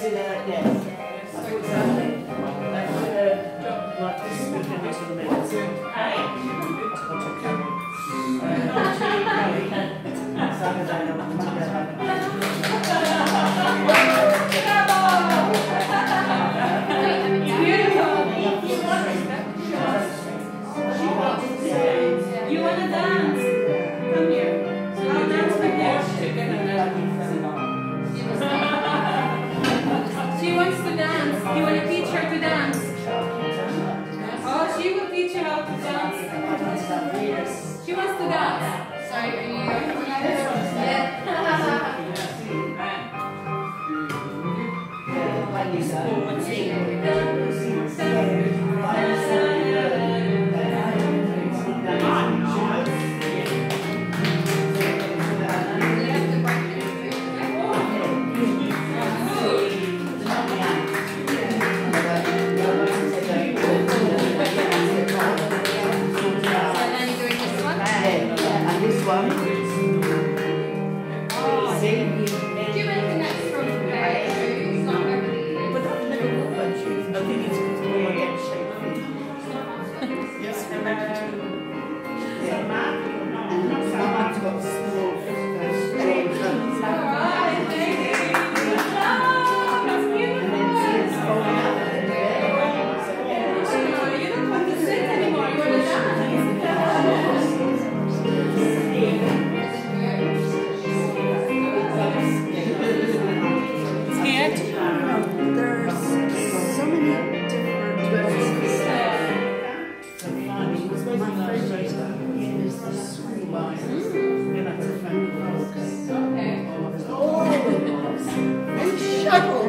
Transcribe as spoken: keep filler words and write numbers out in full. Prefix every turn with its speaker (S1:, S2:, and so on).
S1: it uh, yeah. I thought so. Like, uh, like this is the next one, mate. Hey!
S2: You want to dance? Come here. I'll dance with you. She wants to dance. You want to teach her to dance? Oh, she will teach you how to dance. She wants to dance. Sorry, are you going to dance? Yeah.
S1: One. See?
S2: Do you want the next from there? It's not really.
S1: But I've never got that shoes. I think it's because more I get shape. Yes, and then yeah. And someone's got small strings.
S2: Alright, thank you. That's beautiful.
S1: And then it's falling out there.
S2: You don't want to sit anymore. You want to dance.
S1: Shut up!